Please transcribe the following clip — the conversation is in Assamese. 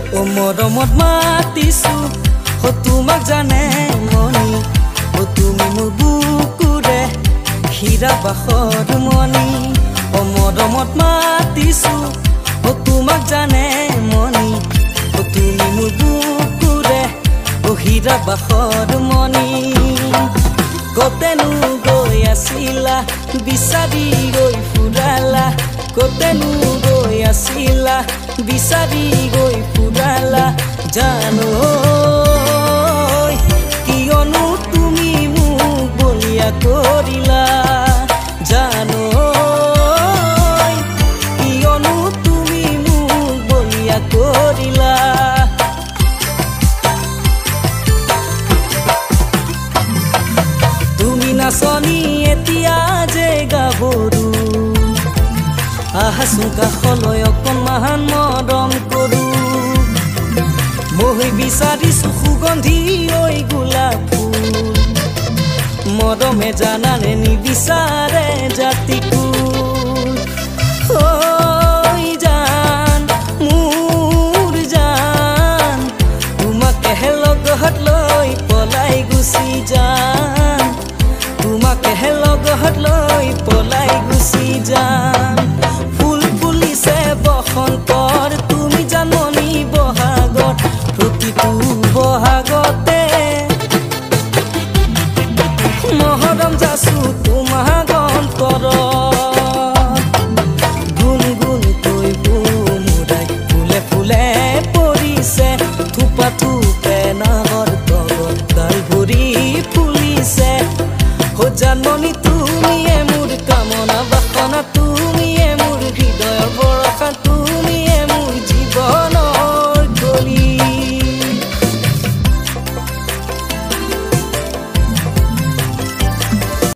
ও মৰমত মাতিছো ও তোমাক জানে মনি ও তুমি মোৰ বুকুৰে হীৰা বাখৰ মনি ও মৰমত মাতিছো ও তোমাক জানে মনি ও তুমি মোৰ বুকুৰে ও হীৰা বাখৰ মনি কতেনো গৈ আছিলা বিচাৰি গৈ ফুৰালা কতেনো গৈ আছিলা বিচাৰি গৈ ফুৰালা জানো কিয়নো তুমি মোক বলিয়া কৰিলা জানো কিয়নো তুমি মোক বলিয়া কৰিলা তুমি নাচনি এতিয়া যে গাভৰু আহাচোন কাষলৈ অকণমান মৰম কৰো মই বিচাৰিছো সুগন্ধি ঐ গোলাপ ফুল মৰমে জানানে নিবিচাৰে জাতি